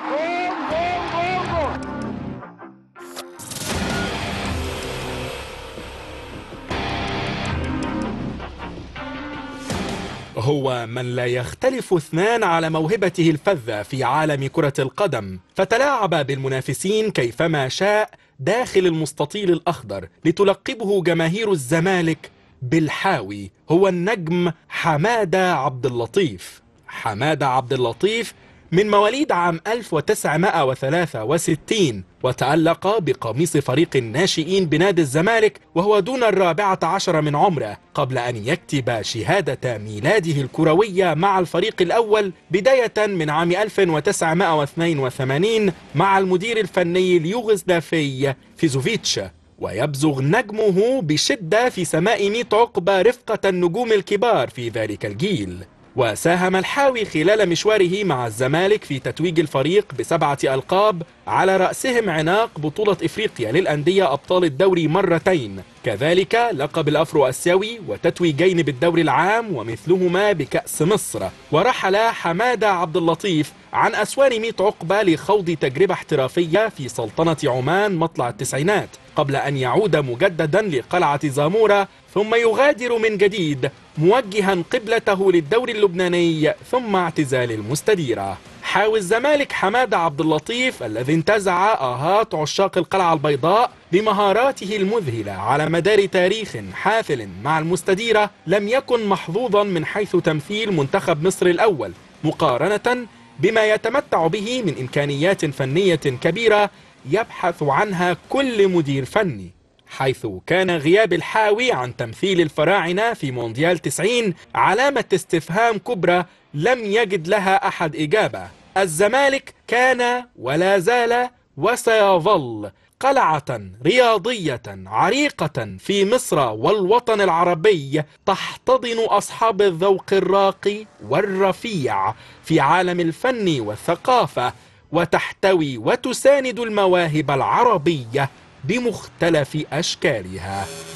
هو من لا يختلف اثنان على موهبته الفذة في عالم كرة القدم، فتلاعب بالمنافسين كيفما شاء داخل المستطيل الأخضر لتلقبه جماهير الزمالك بالحاوي. هو النجم حمادة عبد اللطيف. حمادة عبد اللطيف من مواليد عام 1963، وتألق بقميص فريق الناشئين بنادي الزمالك وهو دون 14 من عمره، قبل أن يكتب شهادة ميلاده الكروية مع الفريق الأول بداية من عام 1982 مع المدير الفني اليوغوسلافي فيزوفيتش. ويبزغ نجمه بشدة في سماء 100 عقبة رفقة النجوم الكبار في ذلك الجيل. وساهم الحاوي خلال مشواره مع الزمالك في تتويج الفريق ب7 ألقاب، على رأسهم عناق بطولة إفريقيا للأندية أبطال الدوري مرتين، كذلك لقب الأفرو أسيوي وتتويجين بالدوري العام ومثلهما بكأس مصر. ورحل حمادة عبد اللطيف عن أسوار 100 عقبة لخوض تجربة احترافية في سلطنة عمان مطلع التسعينات، قبل أن يعود مجددا لقلعة زامورة، ثم يغادر من جديد موجها قبلته للدوري اللبناني ثم اعتزال المستديرة. حاوي الزمالك حمادة عبد اللطيف الذي انتزع آهات عشاق القلعة البيضاء بمهاراته المذهلة على مدار تاريخ حافل مع المستديرة، لم يكن محظوظا من حيث تمثيل منتخب مصر الأول، مقارنة بما يتمتع به من إمكانيات فنية كبيرة يبحث عنها كل مدير فني، حيث كان غياب الحاوي عن تمثيل الفراعنة في مونديال 90 علامة استفهام كبرى لم يجد لها أحد إجابة. الزمالك كان ولا زال وسيظل قلعة رياضية عريقة في مصر والوطن العربي، تحتضن أصحاب الذوق الراقي والرفيع في عالم الفن والثقافة، وتحتوي وتساند المواهب العربية بمختلف أشكالها.